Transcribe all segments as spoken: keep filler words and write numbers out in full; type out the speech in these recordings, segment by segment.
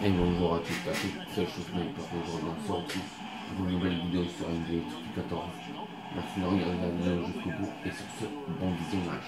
Et bonjour à toutes, à toutes, c'est Chouchman pour rejoindre une sortie d'une nouvelle vidéo sur N B A deux K quatorze. Merci de regarder la vidéo jusqu'au bout et sur ce, bon visionnage.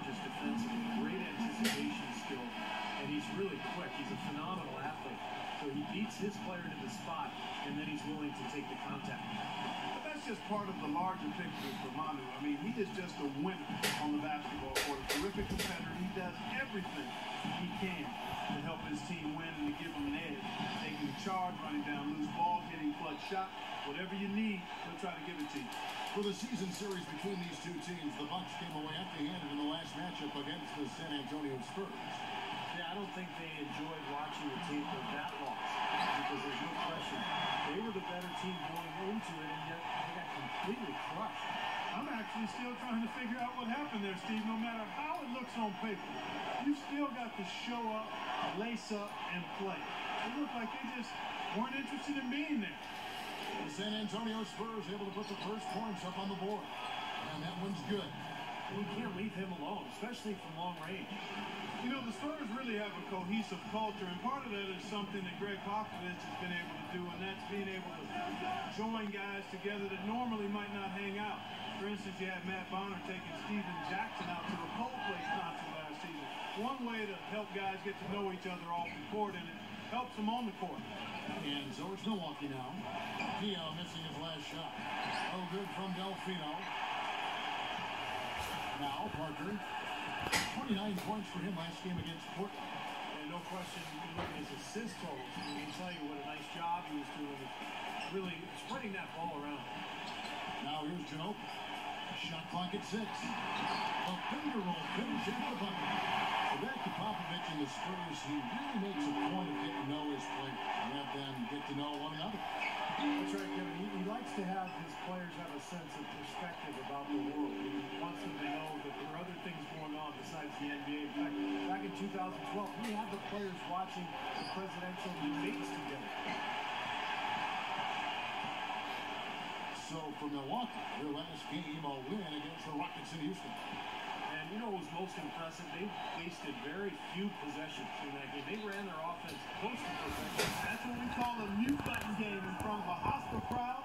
Just part of the larger picture for Manu. I mean, he is just a winner on the basketball court. A terrific competitor. He does everything he can to help his team win and to give them an edge. Taking charge, running down loose balls, hitting clutch shots. Whatever you need, he'll try to give it to you. For the season series between these two teams, the Bucks came away empty-handed in the last matchup against the San Antonio Spurs. Yeah, I don't think they enjoyed watching the tape of that loss because there's no question. They were the better team going into it, and yet they got completely crushed. I'm actually still trying to figure out what happened there, Steve. No matter how it looks on paper, you still got to show up, lace up, and play. It looked like they just weren't interested in being there. The San Antonio Spurs able to put the first points up on the board, and that one's good. We can't leave him alone, especially from long range. You know, the Spurs really have a cohesive culture, and part of that is something that Greg Popovich has been able to do, and that's being able to join guys together that normally might not hang out. For instance, you had Matt Bonner taking Steven Jackson out to a Coldplay concert last season. One way to help guys get to know each other off the court, and it helps them on the court. And so it's Milwaukee now. Diaw missing his last shot. Oh, good from Delfino. Now Parker. twenty-nine points for him last game against Portland. And no question, you look at his assist totals. I can tell you what a nice job he was doing, really spreading that ball around. Now here's Ginobili. Shot clock at six. A finger roll finish at the bucket. So back to Popovich and the Spurs. He really makes a point of getting to know his players and have them get to know one another. That's right, Kevin. He, he likes to have his players have a sense of perspective about the world. He wants them to know that there are other things going on besides the N B A. In fact, back in two thousand twelve, we had the players watching the presidential debates together. So for Milwaukee, their last game, a win against the Rockets in Houston. And you know what was most impressive? They wasted very few possessions in that game. They ran their offense close to perfection. That's what we call a mute button game in front of a hostile crowd.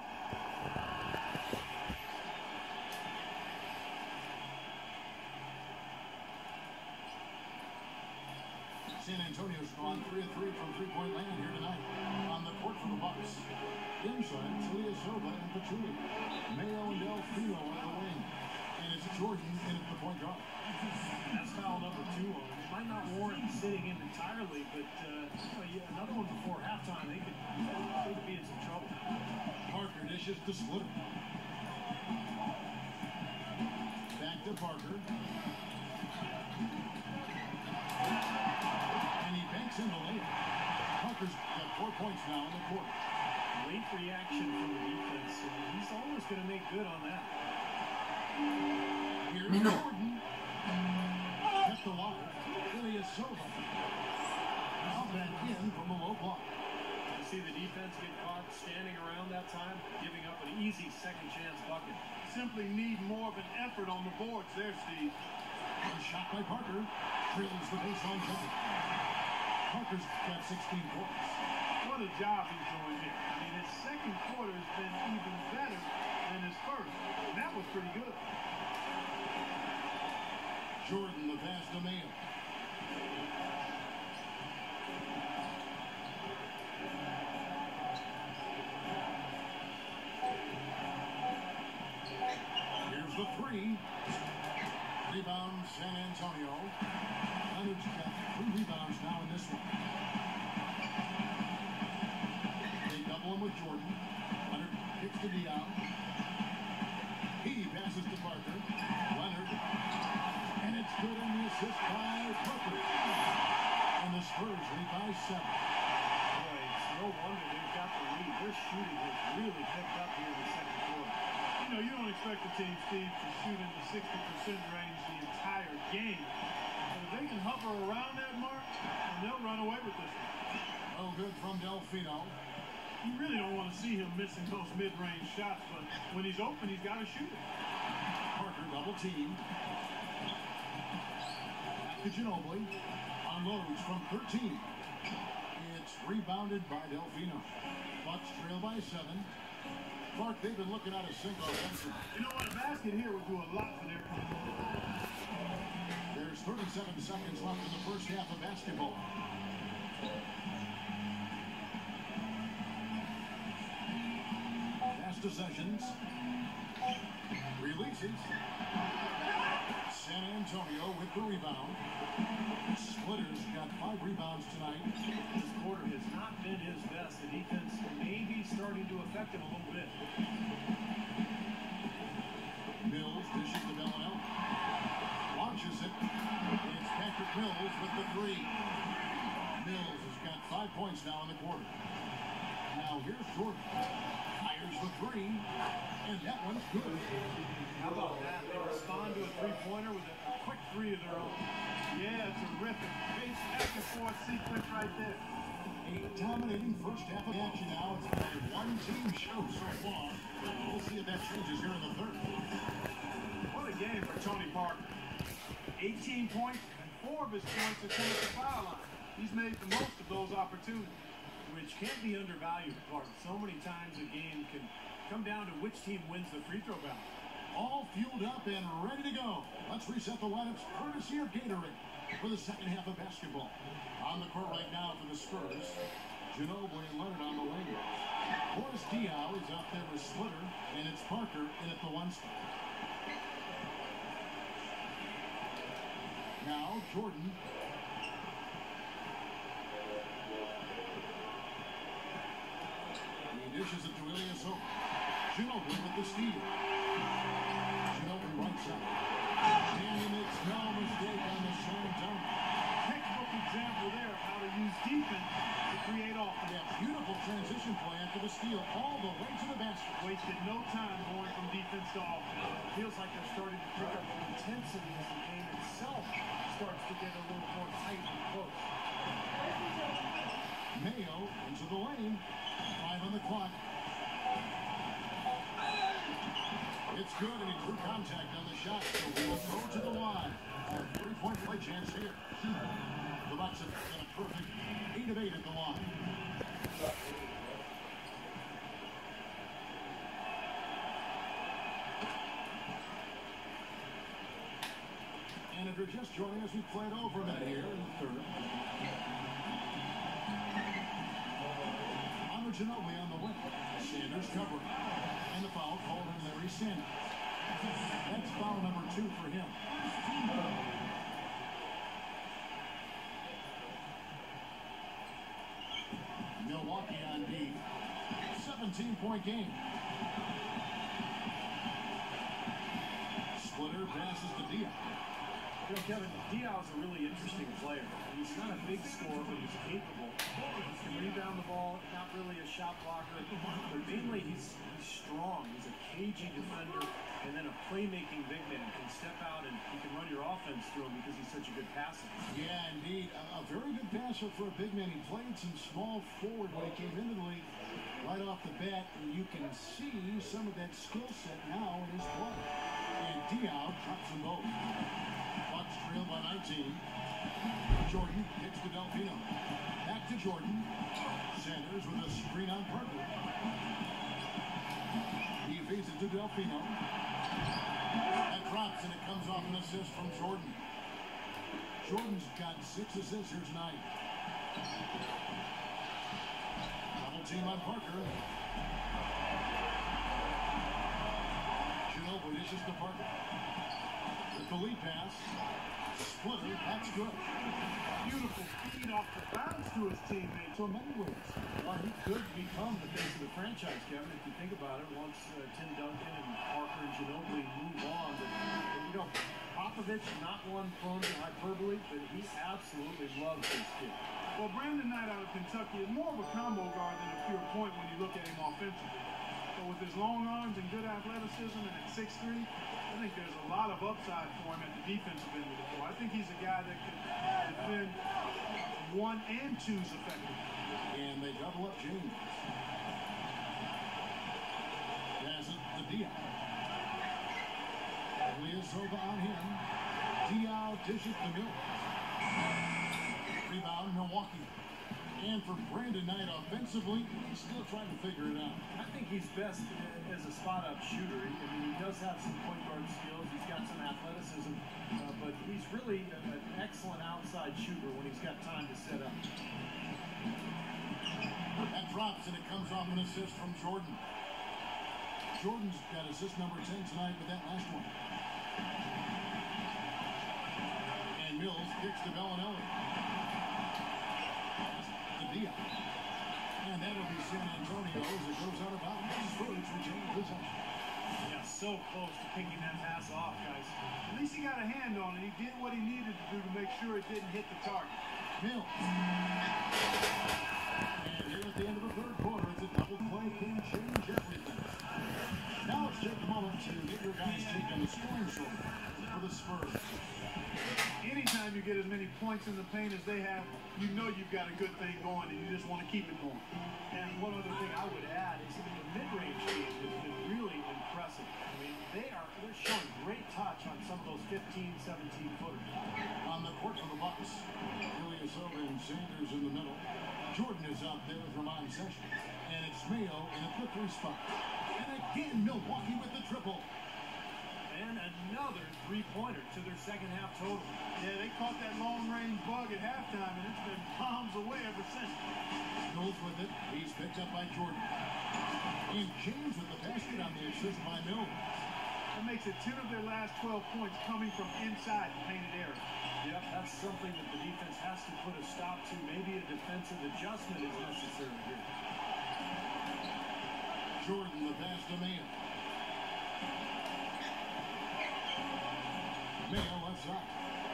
San Antonio's gone three of three from three-point land here tonight. On the court for the Bucks. Inside, Ilyasova and Pachulia. Mayo and Delfino on the wing. And it's Jordan in at the point guard. That's foul number two on him. It might not warrant sitting in entirely, but uh, yeah, another one before halftime, they could, they could be in some trouble. Parker dishes to Splitter. Back to Parker. And he banks in the lane. Parker's got four points now in the court. Late reaction from the defense, and he's almost going to make good on that. Here's Mais non. Jordan. Kept the water. Ilyasova. Now back in from the low block. You see the defense get caught standing around that time, giving up an easy second chance bucket. Simply need more of an effort on the boards there, Steve. And shot by Parker. Trails the baseline jumper. Parker's got sixteen points. What a job he's doing here. I mean, his second quarter has been even better than his first. And that was pretty good. Jordan, the pass to Mayo. Here's the three. Rebound, San Antonio. Leonard's got three rebounds now in this one. They double him with Jordan. Leonard kicks to Diaw. He passes to Parker. Leonard. And it's good in the assist by Parker. And the Spurs lead by seven. Boy, it's no wonder they've got the lead. Their shooting has really picked up here in the second quarter. You know, you don't expect the team, Steve, to shoot in the sixty percent range the entire game. But if they can hover around that mark, then they'll run away with this one. Oh, good from Delfino. You really don't want to see him missing those mid-range shots, but when he's open, he's got to shoot it. Parker double team. Back to Ginobili. Unloads from thirteen. It's It's rebounded by Delfino. Bucks trail by seven. Clark, they've been looking at a single offensive. You know what? A basket here would do a lot for their team. There's thirty-seven seconds left in the first half of basketball. Pass to Sessions. Releases. San Antonio with the rebound. Splitter's got five rebounds tonight. This quarter has not been his best. The defense may be starting to affect him a little bit. Mills dishes to Bellinelli. Launches it. It's Patrick Mills with the three. Mills has got five points now in the quarter. Now here's Jordan. Fires the three. And that one's good. How about that? They respond to a three-pointer with a quick three of their own. Yeah, terrific. Base back and forth sequence right there. A dominating first half of action now. It's been a one-team show so far. We'll see if that changes here in the third. What a game for Tony Parker. eighteen points, and four of his points have come at the foul line. He's made the most of those opportunities. Which can't be undervalued, Clark. So many times a game can come down to which team wins the free throw battle. All fueled up and ready to go. Let's reset the lineups courtesy of Gatorade for the second half of basketball. On the court right now for the Spurs, Ginobili and Leonard on the wing. Boris Diaw is out there with Splitter, and it's Parker in at the one spot. Now Jordan. He dishes it to Ilyasova. Ginobili with the steal. Ginobili right side. And he makes no mistake on the slam dunk. Textbook example there of how to use defense to create offense. Yeah, beautiful transition play after the steal all the way to the basket. Wasted no time going from defense to offense. Feels like they're starting to pick up intensity as the game itself starts to get a little more tight and close. Mayo into the lane. Five on the clock. It's good, and he drew contact on the shot, so he will go to the line. A three-point play chance here. The Bucks have got a perfect eight of eight at the line. And if you're just joining us, we played over a minute here in the third. Ginobili on the wing. Sanders covering. And the foul called on Larry Sanders. That's foul number two for him. Milwaukee on D. seventeen-point game. Splitter passes to Diaw. You know, Kevin, Diaw is a really interesting player. He's not a big scorer, but he's capable. He can rebound the ball, not really a shot blocker, but mainly he's, he's strong. He's a cagey defender, and then a playmaking big man. Can step out and he can run your offense through him because he's such a good passer. Yeah, indeed. A, a very good passer for a big man. He played some small forward when he came into the league right off the bat, and you can see some of that skill set now in his play. And Diaw drops them both. Bucks trail by nineteen. Jordan kicks to Delfino. Back to Jordan. Sanders with a screen on Parker. He feeds it to Delfino. That drops, and it comes off an assist from Jordan. Jordan's got six assists here tonight. Double team on Parker. Ginobili dishes to Parker. With the lead pass. Splitter, that's good. Beautiful feed off the bounce to his teammate. So many ways. Well, he could become the face of the franchise, Kevin, if you think about it, once uh, Tim Duncan and Parker and Ginobili move on. But, you know, Popovich, not one prone to hyperbole, but he absolutely loves this kid. Well, Brandon Knight out of Kentucky is more of a combo guard than a pure point when you look at him offensively. But with his long arms and good athleticism and at six three, I think there's a lot of upside for him at the defensive end of the floor. I think he's a guy that can defend one and twos effectively. And they double up James. Pass it to Diaw. Ilyasova on him. Diaw dishes to Mills. Rebound Milwaukee. And for Brandon Knight offensively, he's still trying to figure it out. I think he's best as a spot-up shooter. I mean, he does have some point guard skills. He's got some athleticism, uh, but he's really an excellent outside shooter when he's got time to set up. That drops, and it comes off an assist from Jordan. Jordan's got assist number ten tonight with that last one. And Mills kicks to Bellinelli. And that'll be San Antonio as it goes out of bounds. Spurs retain possession. Yeah, so close to picking that pass off, guys. At least he got a hand on it. He did what he needed to do to make sure it didn't hit the target. Mills. And here at the end of the third quarter, it's a double play can change everything. Now let's take a moment to get your guys' take on the scoring shoulder for the Spurs. Anytime you get as many points in the paint as they have, you know you've got a good thing going, and you just want to keep it going. And one other thing I would add is that the mid-range game has been really impressive. I mean, they are they're showing great touch on some of those fifteen, seventeen footers. On the court for the Bucks, Ilyasova and Sanders in the middle. Jordan is out there with Ramon Sessions. And it's Mayo in a quick three spot. And again, Milwaukee with the triple. And another three-pointer to their second half total. Yeah, they caught that long-range bug at halftime, and it's been bombs away ever since. Mills with it. He's picked up by Jordan. And James with the basket on the assist by Mills. That makes it ten of their last twelve points coming from inside the painted area. Yep, that's something that the defense has to put a stop to. Maybe a defensive adjustment is necessary here. Jordan, the pass to Mayo. Mayo left side.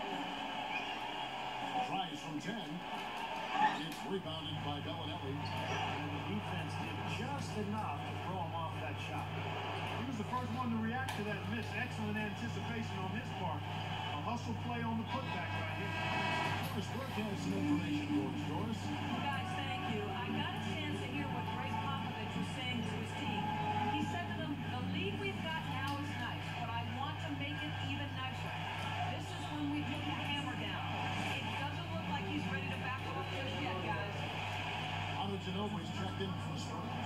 Tries from ten. It's rebounded by Bellinelli. And the defense did just enough to throw him off that shot. He was the first one to react to that miss. Excellent anticipation on his part. A hustle play on the putback right here. Doris Burke has some information for us, Doris. Well, guys, thank you. I got a chance to hear what Greg Popovich was saying to his team. He said to them, the lead we've got now is nice, but I want to make it even nicer. This is when we put the hammer down. It doesn't look like he's ready to back off just yet, guys. Ana Ginobili's checked in for the Spurs.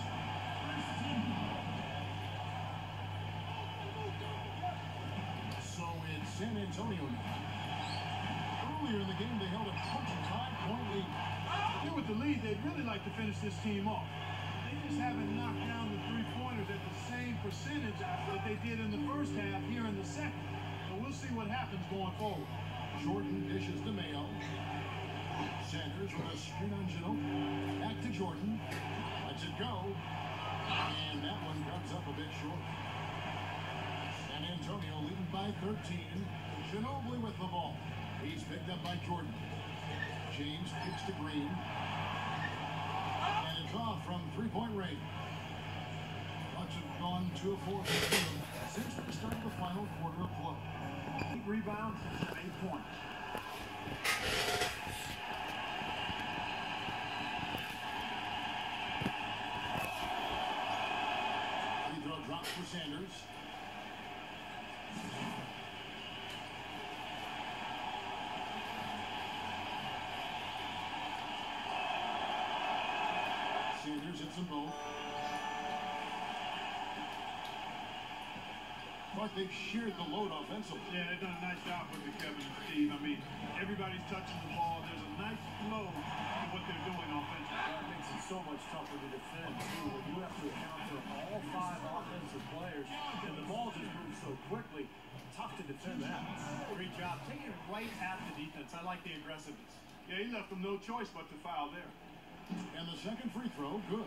So it's San Antonio now. Earlier in the game, they held a twenty-five point lead. Here with the lead, they'd really like to finish this team off. They just haven't knocked down the three-pointers at the same percentage that they did in the first half here in the second. So we'll see what happens going forward. Jordan dishes to Mayo. Sanders with a screen on Ginobili. Back to Jordan. Lets it go. And that one comes up a bit short. San Antonio leading by thirteen. Ginobili with the ball. He's picked up by Jordan. James kicks to Green. And it's off from three-point range. Bucks have gone two of four since the start of the final quarter of play. Eight rebounds, eight points. Free throw drops for Sanders. Sanders hits them both. But they've shared the load offensively. Yeah, they've done a nice job with it, Kevin and Steve. I mean, everybody's touching the ball. There's a nice flow to what they're doing offensively. That makes it so much tougher to defend, too, when you have to account for all five offensive players, and the ball just moves so quickly. Tough to defend that. Great job. Taking it right at the defense. I like the aggressiveness. Yeah, he left them no choice but to foul there. And the second free throw, good.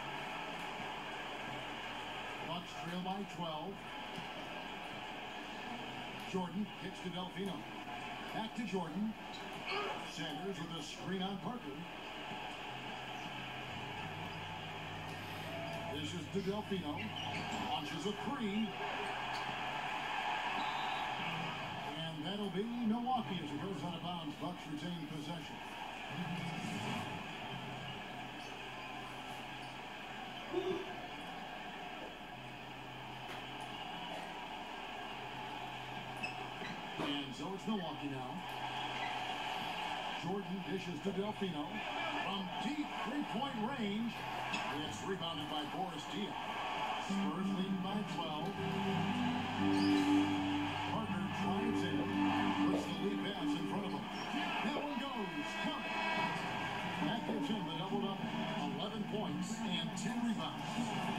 Bucks trail by twelve. Jordan kicks to Delfino. Back to Jordan. Sanders with a screen on Parker. This is to Delfino. Launches a three. And that'll be Milwaukee as it goes out of bounds. Bucks retain possession. And so it's Milwaukee now. Jordan dishes to Delfino. From deep three-point range, it's rebounded by Boris Diaw. Spurs lead by twelve. Parker drives in, puts the lead pass in front of him. That one goes. Count it. That gives him the doubled up eleven points and ten rebounds.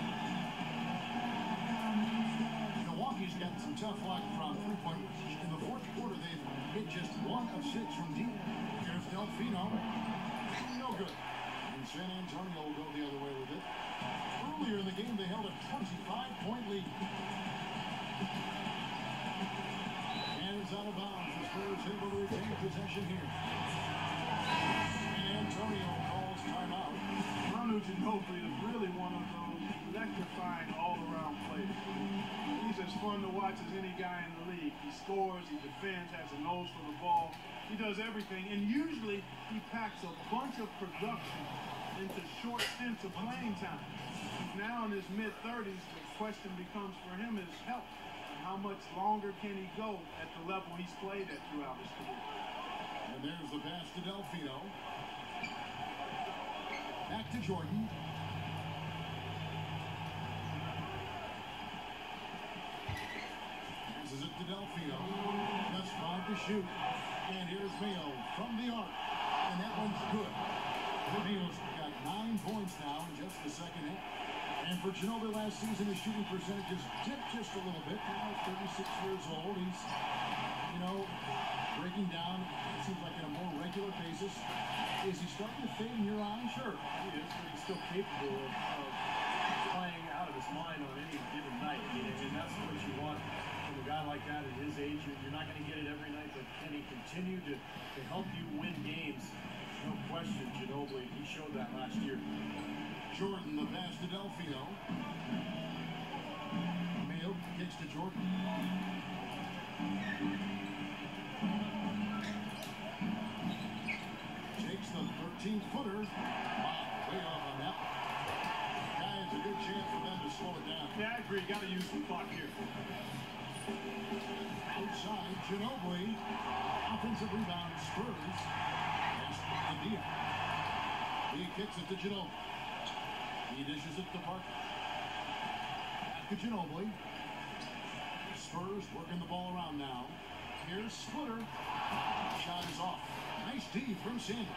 Milwaukee's got some tough luck from three-point range. In the fourth quarter, they've hit just one of six from deep. Here's Delfino. No good. And San Antonio will go the other way with it. Earlier in the game, they held a twenty-five point lead. And it's out of bounds. The Spurs able to retain possession here. San Antonio calls timeout. Manu Ginobili is really one of those electrifying all-around players. He's as fun to watch as any guy in the league. He scores, he defends, has a nose for the ball. He does everything, and usually he packs a bunch of production into short stints of playing time. He's now in his mid-thirties. The question becomes for him is health. How much longer can he go at the level he's played at throughout his career? And there's the pass to Delfino. Back to Jordan. Passes it to Delfino. Just five to shoot. And here's Mayo from the arc. And that one's good. Mayo's got nine points now in just the second half. And for Ginobili last season, his shooting percentages dipped just a little bit. Now thirty-six years old. He's, you know, breaking down, it seems like, on a more regular basis. Is he starting to fade in your eye? Sure. He is, but he's still capable of, of playing out of his mind on any given night. And, and that's what you want from a guy like that at his age. You're, you're not going to get it every night, but can he continue to, to help you win games? No question, Ginobili. He showed that last year. Jordan, the pass to Delfino. Mayo kicks to Jordan. Takes the thirteen-footer. Wow, way off on that one. Guy, it's a good chance for them to slow it down. Yeah, I agree. Got to use some clock here. Outside, Ginobili. Offensive rebound, Spurs. Pass to Diaw. He kicks it to Ginobili. He dishes it to Parker. Back to Ginobili. Spurs working the ball around now. Here's Splitter. Shot is off. Nice D from Sanders.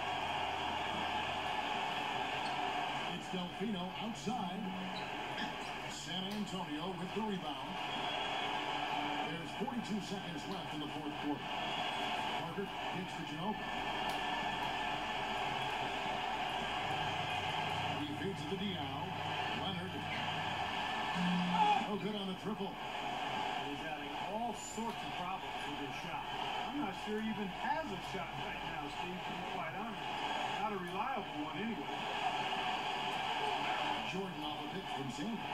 It's Delfino outside. San Antonio with the rebound. There's forty-two seconds left in the fourth quarter. Parker kicks to Ginobili. He feeds to the Diaw. Leonard. No good on the triple. He's having all sorts of problems with his shot. I'm not sure he even has a shot right now, Steve, to be quite honest. Not a reliable one anyway. Jordan off a pick from Sanders.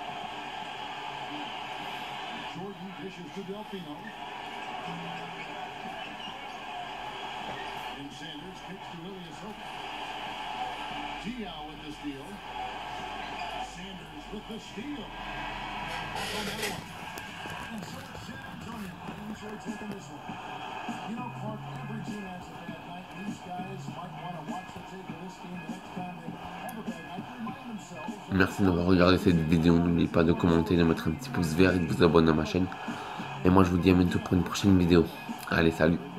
Jordan dishes to Delfino. And Sanders kicks to Ilyasova. Diaw with the steal. Sanders with the steal. On that one. And so it's San Antonio. Enjoy taking this one. You know, Clark, every team has a bad night. These guys might want to watch the tape of this game the next time they have a bad night. Remind themselves. Merci d'avoir regardé cette vidéo. N'oubliez pas de commenter, de mettre un petit pouce vert et de vous abonner à ma chaîne. Et moi, je vous dis à bientôt pour une prochaine vidéo. Allez, salut!